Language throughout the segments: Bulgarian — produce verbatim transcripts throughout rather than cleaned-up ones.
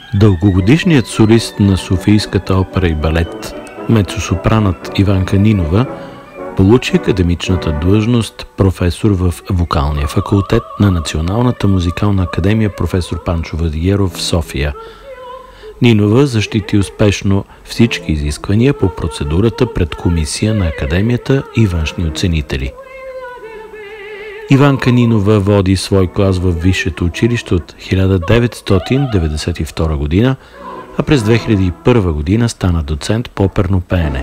Дългогодишният солист на Софийската опера и балет, мецосопранът Иванка Нинова, получи академичната длъжност професор в вокалния факултет на Националната музикална академия професор Панчо Владигеров в София. Нинова защити успешно всички изисквания по процедурата пред комисия на академията и външни оценители. Иванка Нинова води свой клас в висшето училище от хиляда деветстотин деветдесет и втора година, а през две хиляди и първа година стана доцент по оперно пеене.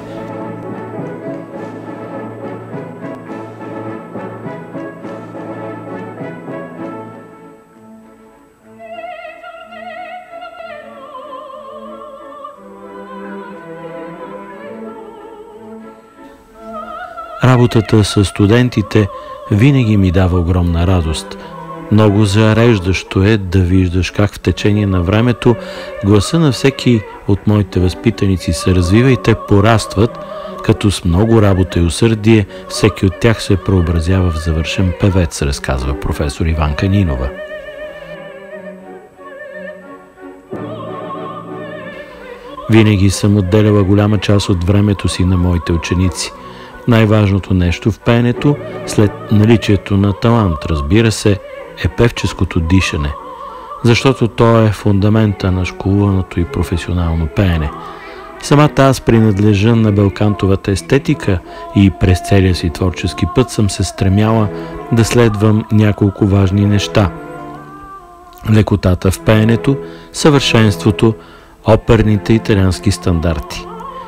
Работата с студентите винаги ми дава огромна радост. Много зареждащо е да виждаш как в течение на времето гласа на всеки от моите възпитаници се развива и те порастват, като с много работа и усърдие всеки от тях се преобразява в завършен певец, разказва професор Иванка Нинова. Винаги съм отделяла голяма част от времето си на моите ученици. Най-важното нещо в пеенето, след наличието на талант, разбира се, е певческото дишане, защото то е фундамента на школуваното и професионално пеене. Самата аз принадлежа на белкантовата естетика и през целия си творчески път съм се стремяла да следвам няколко важни неща. Лекотата в пеенето, съвършенството, оперните италиански стандарти.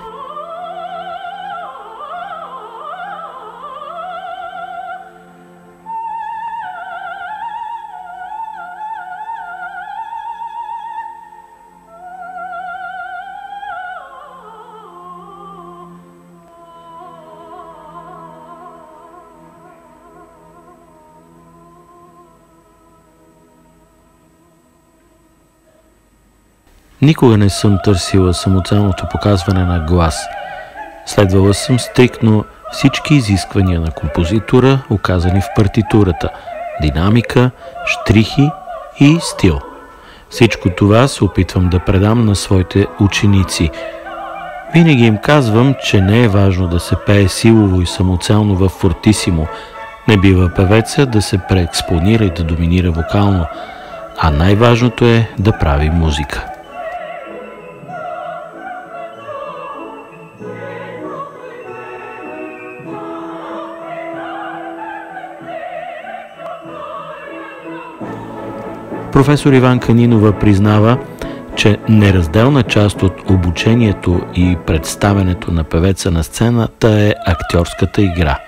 Никога не съм търсила самоцелното показване на глас. Следвала съм стриктно всички изисквания на композитора, указани в партитурата – динамика, щрихи и стил. Всичко това се опитвам да предам на своите ученици. Винаги им казвам, че не е важно да се пее силово и самоцелно в фортисимо. Не бива певеца да се преекспонира и да доминира вокално, а най-важното е да прави музика. Професор Иванка Нинова признава, че неразделна част от обучението и представянето на певеца на сцената е актьорската игра.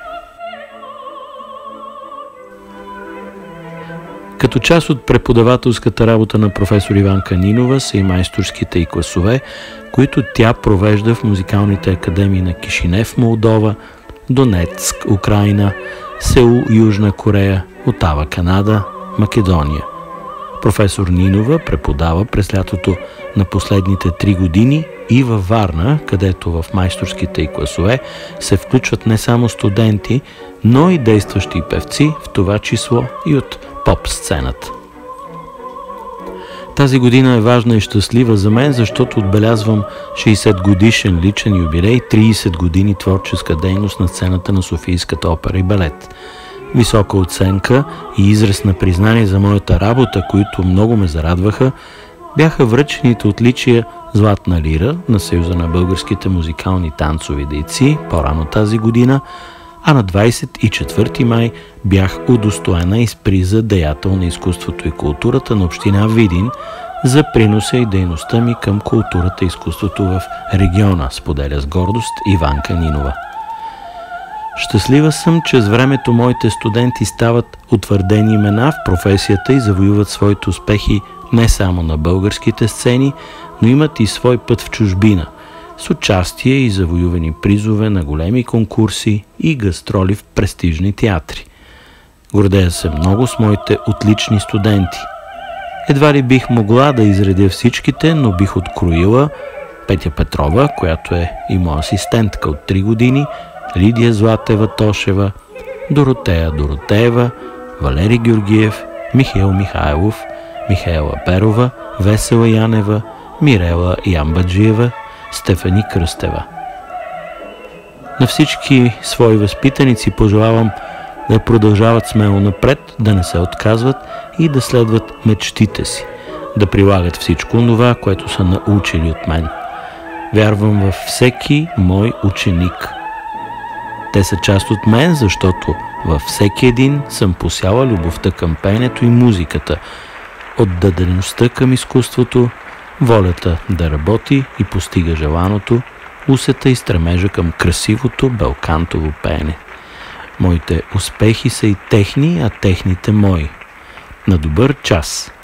Като част от преподавателската работа на професор Иванка Нинова са и майсторските й класове, които тя провежда в музикалните академии на Кишинев, Молдова, Донецк, Украйна, Сеул, Южна Корея, Отава, Канада, Македония. Професор Нинова преподава през лятото на последните три години и във Варна, където в майсторските й класове се включват не само студенти, но и действащи певци, в това число и от поп-сцената. Тази година е важна и щастлива за мен, защото отбелязвам шейсет годишен личен юбилей, трийсет години творческа дейност на сцената на Софийската опера и балет. Висока оценка и израз на признание за моята работа, които много ме зарадваха, бяха връчените отличия Златна лира на Съюза на българските музикални танцови дейци по-рано тази година, а на двайсет и четвърти май бях удостоена и с приза Деятел на изкуството и културата на община Видин за приноса и дейността ми към културата и изкуството в региона, споделя с гордост Иванка Нинова. Щастлива съм, че с времето моите студенти стават утвърдени имена в професията и завоюват своите успехи не само на българските сцени, но имат и свой път в чужбина, с участие и завоювани призове на големи конкурси и гастроли в престижни театри. Гордея се много с моите отлични студенти. Едва ли бих могла да изредя всичките, но бих откроила Петя Петрова, която е и моя асистентка от три години, Лидия Златева-Тошева, Доротея Доротеева, Валери Георгиев, Михаил Михайлов, Михаела Перова, Весела Янева, Мирела Ямбаджиева, Стефани Кръстева. На всички свои възпитаници пожелавам да продължават смело напред, да не се отказват и да следват мечтите си, да прилагат всичко това, което са научили от мен. Вярвам във всеки мой ученик. Те са част от мен, защото във всеки един съм посяла любовта към пеенето и музиката, отдадеността към изкуството, волята да работи и постига желаното, усета и стремежа към красивото белкантово пеене. Моите успехи са и техни, а техните мои. На добър час!